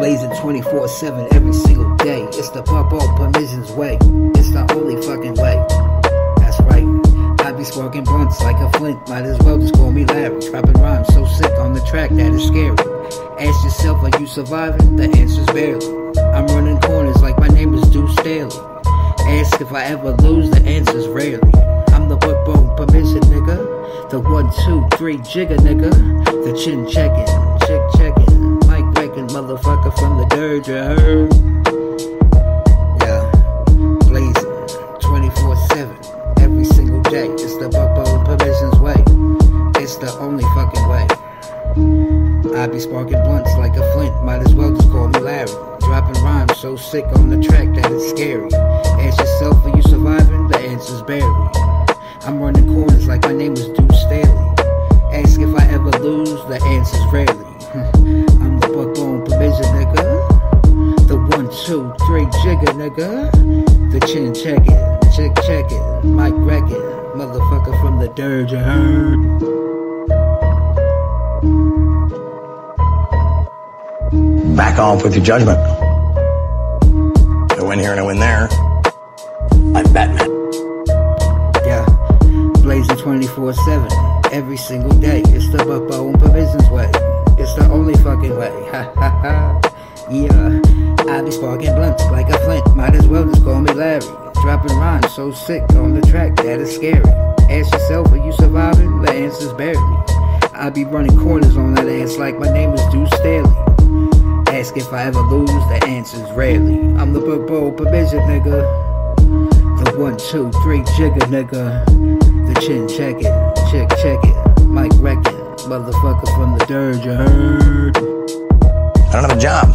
blazing 24/7 every single day. It's the Purple Permissions way. It's the only fucking way. That's right. I be sparking blunts like a flint. Might as well just call me Larry. Dropping rhymes so sick on the track that it's scary. Ask yourself, are you surviving? The answer's barely. I'm running corners like my name is Deuce Staley. Ask if I ever lose, the answer's rarely. I'm the Purple Permission nigga. The 1, 2, 3 jigger nigga. The chin checking, chick checking, mic wrecking motherfucker from the dirt, you heard? Yeah, blazing 24/7 every single day. It's the Purple Permissions way. It's the only fucking way. I be sparking blunts like a flint. Might as well just call me Larry. Dropping rhymes so sick on the track that it's scary. Ask yourself, are you surviving? The answer's barely. I'm running corners like my name is Deuce Staley. Ask if I ever lose, the answer's rarely. I'm the Purple Permission nigga. The 1, 2, 3 jigger nigga. The chin checking, chick checking, mic wrecking motherfucker from the dirt, you heard? Back off with your judgment. I win here and I win there. I'm Batman. Yeah, blazing 24/7 every single day. It's the Purple Permissions way. It's the only fucking way. Ha ha ha. Yeah, I be sparking blunts like a flint. Might as well just call me Larry. Dropping rhymes so sick on the track that it's scary. Ask yourself, are you surviving? The answer's barely. I be running corners on that ass like my name is Deuce Staley. Ask if I ever lose, the answer's rarely. I'm the Purple Permission nigga. The 1, 2, 3 jigger nigga. The chin checking, chick checking, mic wrecking motherfucker from the dirt, you heard? I don't have a job.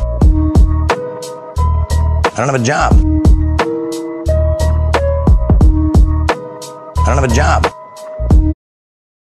I don't have a job. I don't have a job.